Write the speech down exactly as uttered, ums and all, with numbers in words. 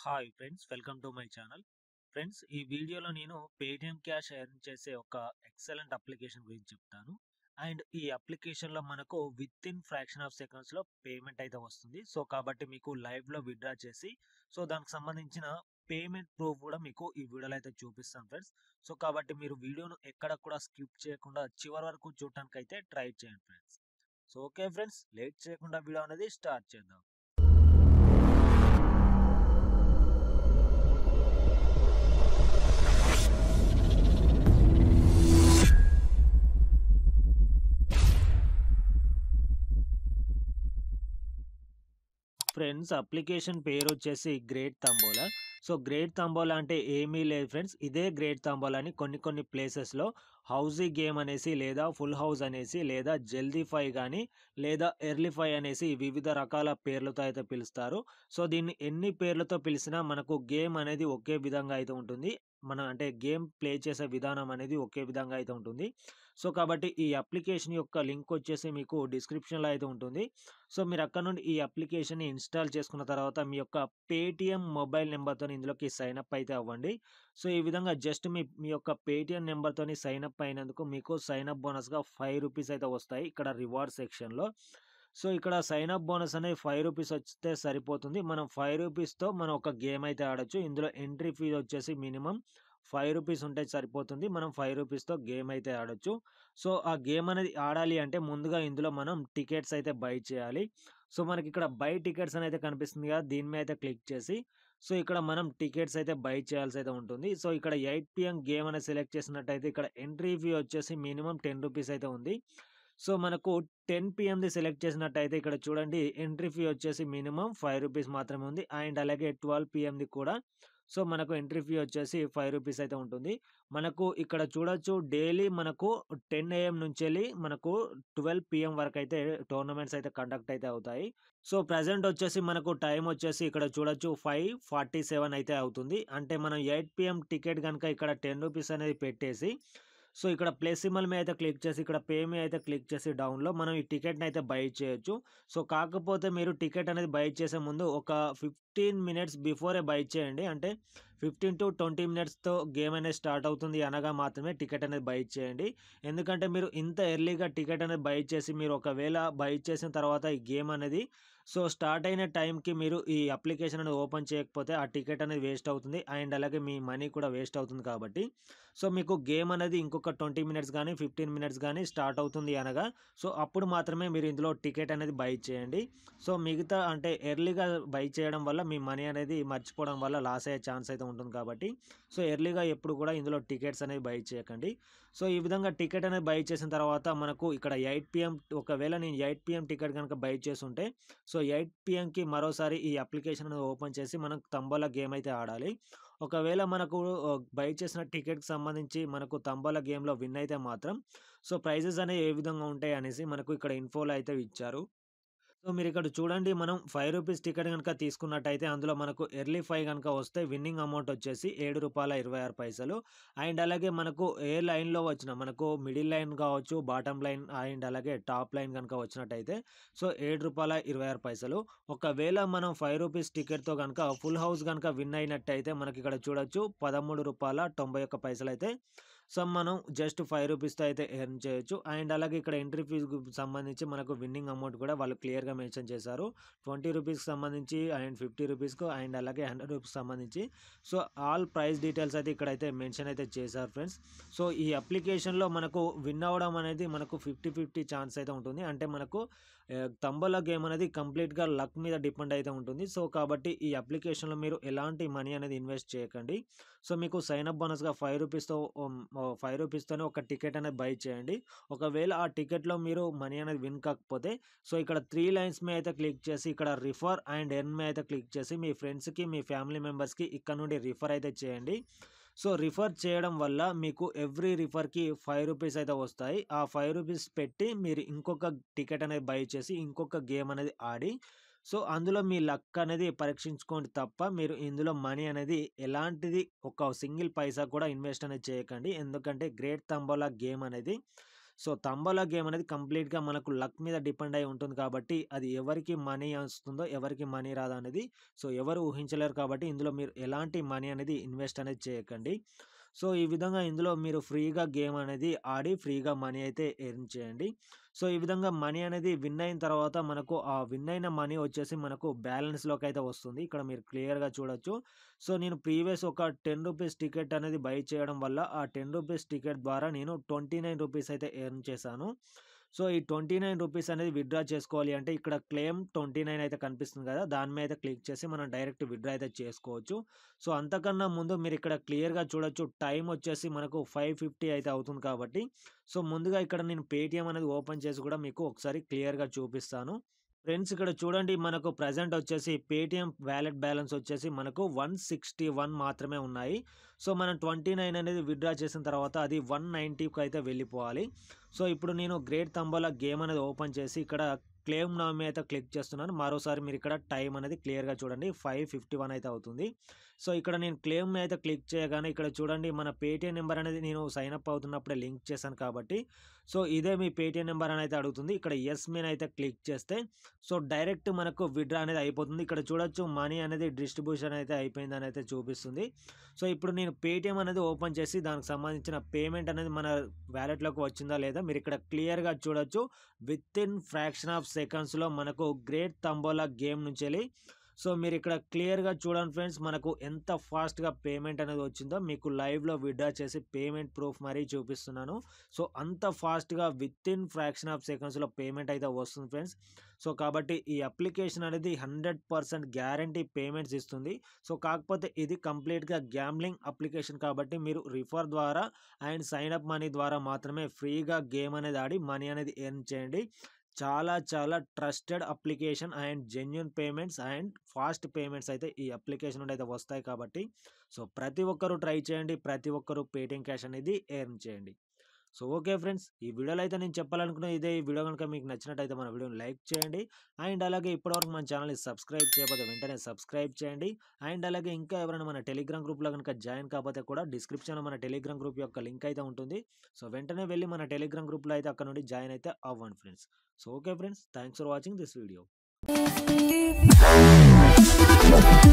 Hi friends, welcome to my channel. Friends, ఈ వీడియోలో నేను పేటీఎం క్యాష్ ఎర్న్ చేసే ఒక ఎక్సలెంట్ అప్లికేషన్ గురించి చెప్తాను. అండ్ ఈ అప్లికేషన్లో మనకు విత్ ఇన్ ఫ్రాక్షన్ ఆఫ్ సెకండ్స్లో పేమెంట్ అయితే వస్తుంది. సో కాబట్టి మీకు లైవ్లో విత్డ్రా చేసి సో దానికి సంబంధించిన పేమెంట్ ప్రూఫ్ కూడా మీకు ఈ వీడియోలో అయితే చూపిస్తాను ఫ్రెండ్స్. సో కాబట్టి మీరు వీడియోను ఎక్కడ కూడా స్కిప్ చేయకుండా చివరి వరకు చూడటానికి అయితే ట్రై చేయండి friends. So okay friends, late చేయకుండా వీడియో అనేది స్టార్ట్ చేద్దాం. ఫ్రెండ్స్, అప్లికేషన్ పేరు వచ్చేసి Great Tambola. So Great Tambola అంటే ఏమీ లేదు ఫ్రెండ్స్, ఇదే గ్రేట్ తంబోలా అని కొన్ని కొన్ని ప్లేసెస్లో హౌజీ గేమ్ అనేసి లేదా ఫుల్ హౌస్ అనేసి లేదా జల్దీ ఫై కానీ లేదా ఎర్లీ ఫై అనేసి వివిధ రకాల పేర్లతో అయితే పిలుస్తారు. సో దీన్ని ఎన్ని పేర్లతో పిలిచినా మనకు గేమ్ అనేది ఒకే విధంగా అయితే ఉంటుంది. మన అంటే గేమ్ ప్లే చేసే విధానం అనేది ఒకే విధంగా అయితే ఉంటుంది. సో కాబట్టి ఈ అప్లికేషన్ యొక్క లింక్ వచ్చేసి మీకు డిస్క్రిప్షన్లో అయితే ఉంటుంది. సో మీరు అక్కడ నుండి ఈ అప్లికేషన్ని ఇన్స్టాల్ చేసుకున్న తర్వాత మీ యొక్క పేటీఎం మొబైల్ నెంబర్తో ఇందులోకి సైన్ అప్ అయితే అవ్వండి. సో ఈ విధంగా జస్ట్ మీ మీ యొక్క పేటీఎం నెంబర్తో సైన్ అప్ అయినందుకు మీకు సైన్ అప్ బోనస్గా ఫైవ్ రూపీస్ అయితే వస్తాయి ఇక్కడ రివార్డ్ సెక్షన్లో. సో ఇక్కడ సైన్ అప్ బోనస్ అనేది ఫైవ్ రూపీస్ వస్తే సరిపోతుంది. మనం ఫైవ్ రూపీస్తో మనం ఒక గేమ్ అయితే ఆడొచ్చు. ఇందులో ఎంట్రీ ఫీ వచ్చేసి మినిమం ఫైవ్ రూపీస్ ఉంటే సరిపోతుంది. మనం ఫైవ్ రూపీస్తో గేమ్ అయితే ఆడొచ్చు. సో ఆ గేమ్ అనేది ఆడాలి అంటే ముందుగా ఇందులో మనం టికెట్స్ అయితే బై చేయాలి. సో మనకి ఇక్కడ బై టికెట్స్ అని అయితే కనిపిస్తుంది కదా, దీని మీద అయితే క్లిక్ చేసి సో ఇక్కడ మనం టికెట్స్ అయితే బై చేయాల్సి అయితే ఉంటుంది. సో ఇక్కడ ఎయిట్ పిఎం గేమ్ అనేది సెలెక్ట్ చేసినట్టయితే ఇక్కడ ఎంట్రీ ఫీ వచ్చేసి మినిమం టెన్ రూపీస్ అయితే ఉంది. సో మనకు టెన్ పిఎంది సెలెక్ట్ చేసినట్టయితే ఇక్కడ చూడండి ఎంట్రీ ఫీ వచ్చేసి మినిమం ఫైవ్ రూపీస్ మాత్రమే ఉంది. అండ్ అలాగే ట్వెల్వ్ పిఎంది కూడా సో మనకు ఎంట్రీ ఫీ వచ్చేసి ఫైవ్ రూపీస్ అయితే ఉంటుంది. మనకు ఇక్కడ చూడొచ్చు డైలీ మనకు టెన్ ఏఎం నుంచి వెళ్ళి మనకు ట్వెల్వ్ పిఎం వరకు అయితే టోర్నమెంట్స్ అయితే కండక్ట్ అయితే అవుతాయి. సో ప్రజెంట్ వచ్చేసి మనకు టైం వచ్చేసి ఇక్కడ చూడొచ్చు ఫైవ్ ఫార్టీ సెవెన్ అయితే అవుతుంది. అంటే మనం ఎయిట్ పిఎం టికెట్ కనుక ఇక్కడ టెన్ రూపీస్ అనేది పెట్టేసి సో ఇక్కడ ప్లస్ సింబల్ మీద అయితే క్లిక్ చేసి ఇక్కడ పే మీ అయితే క్లిక్ చేసి డౌన్లో మనం ఈ టికెట్ని అయితే బై చేయొచ్చు. సో కాకపోతే మీరు టికెట్ అనేది బై చేసే ముందు ఒక ఫిఫ్టీన్ మినిట్స్ బిఫోరే బై చేయండి. అంటే ఫిఫ్టీన్ టు ట్వంటీ మినిట్స్తో గేమ్ అనేది స్టార్ట్ అవుతుంది అనగా మాత్రమే టికెట్ అనేది బై చేయండి. ఎందుకంటే మీరు ఇంత ఎర్లీగా టికెట్ అనేది బై చేసి మీరు ఒకవేళ బై చేసిన తర్వాత ఈ గేమ్ అనేది సో స్టార్ట్ అయిన టైంకి మీరు ఈ అప్లికేషన్ అనేది ఓపెన్ చేయకపోతే ఆ టికెట్ అనేది వేస్ట్ అవుతుంది. అండ్ అలాగే మీ మనీ కూడా వేస్ట్ అవుతుంది. కాబట్టి సో మీకు గేమ్ అనేది ఇంకొక ట్వంటీ మినిట్స్ కానీ ఫిఫ్టీన్ మినిట్స్ కానీ స్టార్ట్ అవుతుంది అనగా సో అప్పుడు మాత్రమే మీరు ఇందులో టికెట్ అనేది బై చేయండి. సో మిగతా అంటే ఎర్లీగా బై చేయడం వల్ల మీ మనీ అనేది మర్చిపోవడం వల్ల లాస్ అయ్యే ఛాన్స్ అయితే ఉంటుంది. కాబట్టి సో ఎర్లీగా ఎప్పుడు కూడా ఇందులో టికెట్స్ అనేవి బై చేయకండి. సో ఈ విధంగా టికెట్ అనేది బై చేసిన తర్వాత మనకు ఇక్కడ ఎయిట్ పిఎం ఒకవేళ నేను ఎయిట్ పిఎం టికెట్ కనుక బై చేసుంటే సో ఎయిట్ పిఎంకి మరోసారి ఈ అప్లికేషన్ అనేది ఓపెన్ చేసి మనం తంబోలా గేమ్ అయితే ఆడాలి. ఒకవేళ మనకు బై చేసిన టికెట్కి సంబంధించి మనకు తంబోలా గేమ్లో విన్ అయితే మాత్రం సో ప్రైజెస్ అనేవి ఏ విధంగా ఉంటాయి అనేసి మనకు ఇక్కడ ఇన్ఫోలో అయితే ఇచ్చారు. సో మీరు ఇక్కడ చూడండి, మనం ఫైవ్ రూపీస్ టికెట్ కనుక తీసుకున్నట్టయితే అందులో మనకు ఎర్లీ ఫైవ్ కనుక వస్తే విన్నింగ్ అమౌంట్ వచ్చేసి ఏడు రూపాయల ఇరవై ఆరు పైసలు. అండ్ అలాగే మనకు ఏ లైన్లో వచ్చిన మనకు మిడిల్ లైన్ కావచ్చు, బాటమ్ లైన్ అండ్ అలాగే టాప్ లైన్ కనుక వచ్చినట్టయితే సో ఏడు రూపాయల ఇరవై ఆరు పైసలు. ఒకవేళ మనం ఫైవ్ రూపీస్ టికెట్తో కనుక ఫుల్ హౌస్ కనుక విన్ అయినట్టయితే మనకి ఇక్కడ చూడొచ్చు పదమూడు రూపాయల తొంభై ఒక్క పైసలు అయితే సో మనం జస్ట్ ఫైవ్ రూపీస్తో అయితే ఎర్న్ చేయొచ్చు. అండ్ అలాగే ఇక్కడ ఎంట్రీ ఫీజుకు సంబంధించి మనకు విన్నింగ్ అమౌంట్ కూడా వాళ్ళు క్లియర్గా మెన్షన్ చేశారు. ట్వంటీ రూపీస్కి సంబంధించి అండ్ ఫిఫ్టీ రూపీస్కు అండ్ అలాగే హండ్రెడ్ రూపీస్ సంబంధించి సో ఆల్ ప్రైస్ డీటెయిల్స్ అయితే ఇక్కడైతే మెన్షన్ అయితే చేశారు ఫ్రెండ్స్. సో ఈ అప్లికేషన్లో మనకు విన్ అవ్వడం అనేది మనకు ఫిఫ్టీ ఫిఫ్టీ ఛాన్స్ అయితే ఉంటుంది. అంటే మనకు తంబోలా గేమ్ అనేది కంప్లీట్గా లక్ మీద డిపెండ్ అయితే ఉంటుంది. సో కాబట్టి ఈ అప్లికేషన్లో మీరు ఎలాంటి మనీ అనేది ఇన్వెస్ట్ చేయకండి. సో మీకు సైన్ అప్ బోనస్గా ఫైవ్ రూపీస్తో ఫైవ్ రూపీస్తోనే ఒక టికెట్ అనేది బై చేయండి. ఒకవేళ ఆ టికెట్లో మీరు మనీ అనేది విన్ కాకపోతే సో ఇక్కడ త్రీ లైన్స్ మీద అయితే క్లిక్ చేసి ఇక్కడ రిఫర్ అండ్ ఎర్న్ మీద అయితే క్లిక్ చేసి మీ ఫ్రెండ్స్కి మీ ఫ్యామిలీ మెంబర్స్కి ఇక్కడ నుండి రిఫర్ అయితే చేయండి. సో రిఫర్ చేయడం వల్ల మీకు ఎవ్రీ రిఫర్కి ఫైవ్ రూపీస్ అయితే వస్తాయి. ఆ ఫైవ్ రూపీస్ పెట్టి మీరు ఇంకొక టికెట్ అనేది బై చేసి ఇంకొక గేమ్ అనేది ఆడి సో అందులో మీ లక్ అనేది పరీక్షించుకోండి తప్ప మీరు ఇందులో మనీ అనేది ఎలాంటిది ఒక సింగిల్ పైసా కూడా ఇన్వెస్ట్ అనేది చేయకండి. ఎందుకంటే గ్రేట్ తంబోలా గేమ్ అనేది సో తంబోలా గేమ్ అనేది కంప్లీట్‌గా మనకు లక్ మీద డిపెండ్ అయి ఉంటుంది కాబట్టి అది ఎవరికి మనీ వస్తుందో, ఎవరికి మనీ రాదో అనేది సో ఎవరు ఊహించలేరు కాబట్టి ఇందులో మీరు ఎలాంటి మనీ అనేది ఇన్వెస్ట్ అనేది చేయకండి. సో ఈ విధంగా ఇందులో మీరు ఫ్రీగా గేమ్ అనేది ఆడి ఫ్రీగా మనీ అయితే ఎర్న్ చేయండి. సో ఈ విధంగా మనీ అనేది విన్ అయిన తర్వాత మనకు ఆ విన్ అయిన మనీ వచ్చేసి మనకు బ్యాలెన్స్‌లోకి అయితే వస్తుంది. ఇక్కడ మీరు క్లియర్‌గా చూడొచ్చు. సో నేను ప్రీవియస్ ఒక రూ. పది టికెట్ అనేది బై చేయడం వల్ల ఆ రూ. పది టికెట్ ద్వారా నేను రూ. ఇరవై తొమ్మిది అయితే ఎర్న్ చేశాను. సో ఈ రూ. ఇరవై తొమ్మిది అనేది విత్‌డ్రా చేసుకోవాలి అంటే ఇక్కడ క్లెయిమ్ ఇరవై తొమ్మిది అయితే కనిపిస్తుంది కదా! దాని మీద క్లిక్ చేసి మనం డైరెక్ట్ విత్‌డ్రా అయితే చేసుకోవచ్చు. సో అంతకన్నా ముందు మీరు ఇక్కడ క్లియర్‌గా చూడొచ్చు. టైమ్ వచ్చేసి మనకు ఐదు యాభై అయితే అవుతుంది కాబట్టి సో ముందుగా ఇక్కడ నేను పేటీఎం అనేది ఓపెన్ చేసి కూడా మీకు ఒకసారి క్లియర్‌గా చూపిస్తాను. ఫ్రెండ్స్ ఇక్కడ చూడండి మనకు ప్రెజెంట్ వచ్చేసి పేటీఎం వాలెట్ బ్యాలెన్స్ వచ్చేసి మనకు నూట అరవై ఒకటి మాత్రమే ఉన్నాయి. సో మనం ఇరవై తొమ్మిది అనేది విత్‌డ్రా చేసిన తర్వాత అది నూట తొంభైకి అయితే వెళ్ళిపోవాలి. సో ఇప్పుడు నేను గ్రేట్ తంబోలా గేమ్ అనేది ఓపెన్ చేసి ఇక్కడ క్లెయిమ్ నౌ మీద అయితే క్లిక్ చేస్తున్నాను. మరోసారి మీరు ఇక్కడ టైం అనేది క్లియర్‌గా చూడండి. ఐదు యాభై ఒకటి అయితే అవుతుంది. సో ఇక్కడ నేను క్లెయిమ్ మీద అయితే క్లిక్ చేయగానే ఇక్కడ చూడండి మన పేటీఎం నెంబర్ అనేది నేను సైన్ అప్ అవుతున్నప్పుడే లింక్ చేశాను కాబట్టి సో ఇదే మీ పేటీఎం నెంబర్ అని అయితే అడుగుతుంది. ఇక్కడ యెస్ మీద అయితే క్లిక్ చేస్తే సో డైరెక్ట్ మనకు విత్‌డ్రా అనేది అయిపోతుంది. ఇక్కడ చూడొచ్చు మనీ అనేది డిస్ట్రిబ్యూషన్ అయితే అయిపోయిందని అయితే చూపిస్తుంది. సో ఇప్పుడు నేను పేటీఎం అనేది ఓపెన్ చేసి దానికి సంబంధించిన పేమెంట్ అనేది మన వాలెట్‌లోకి వచ్చిందా లేదా మీరు ఇక్కడ క్లియర్‌గా చూడొచ్చు. వితిన్ ఫ్రాక్షన్ ఆఫ్ సెకండ్స్‌లో మనకు గ్రేట్ తంబోలా గేమ్ నుంచెళ్ళి సో మీరు ఇక్కడ క్లియర్‌గా చూడండి ఫ్రెండ్స్ మనకు ఎంత ఫాస్ట్‌గా పేమెంట్ అనేది వచ్చిందో మీకు లైవ్‌లో విత్‌డ్రా చేసి పేమెంట్ ప్రూఫ్ మరీ చూపిస్తున్నాను. సో అంత ఫాస్ట్‌గా వితిన్ ఫ్రాక్షన్ ఆఫ్ సెకండ్స్‌లో పేమెంట్ అయితే వస్తుంది ఫ్రెండ్స్. సో కాబట్టి ఈ అప్లికేషన్ అనేది హండ్రెడ్ పర్సెంట్ గ్యారంటీ పేమెంట్స్ ఇస్తుంది. సో కాకపోతే ఇది కంప్లీట్‌గా గ్యాంబ్లింగ్ అప్లికేషన్ కాబట్టి మీరు రిఫర్ ద్వారా అండ్ సైన్ అప్ మనీ ద్వారా మాత్రమే ఫ్రీగా గేమ్ అనేది ఆడి మనీ అనేది ఎర్న్ చేయండి. చాలా చాలా trusted application and genuine payments and fast payments అయితే ఈ అప్లికేషన్ నుండి అయితే వస్తాయి కాబట్టి సో ప్రతి ఒక్కరూ ట్రై చేయండి. ప్రతి ఒక్కరూ పేటీఎం క్యాష్ అనేది ఎర్న్ చేయండి. సో ఓకే ఫ్రెండ్స్ ఈ వీడియోలో అయితే నేను చెప్పాలనుకున్న ఇదే. ఈ వీడియో కనుక మీకు నచ్చినట్టయితే మన వీడియోని లైక్ చేయండి అండ్ అలాగే ఇప్పటివరకు మన ఛానల్ని సబ్స్క్రైబ్ చేయకపోతే వెంటనే సబ్స్క్రైబ్ చేయండి అండ్ అలాగే ఇంకా ఎవరైనా మన టెలిగ్రామ్ గ్రూప్లో కనుక జాయిన్ కాకపోతే కూడా డిస్క్రిప్షన్లో మన టెలిగ్రామ్ గ్రూప్ యొక్క లింక్ అయితే ఉంటుంది. సో వెంటనే వెళ్ళి మన టెలిగ్రామ్ గ్రూప్లో అయితే అక్కడ నుండి జాయిన్ అయితే అవ్వండి friends. So okay friends thanks for watching this video.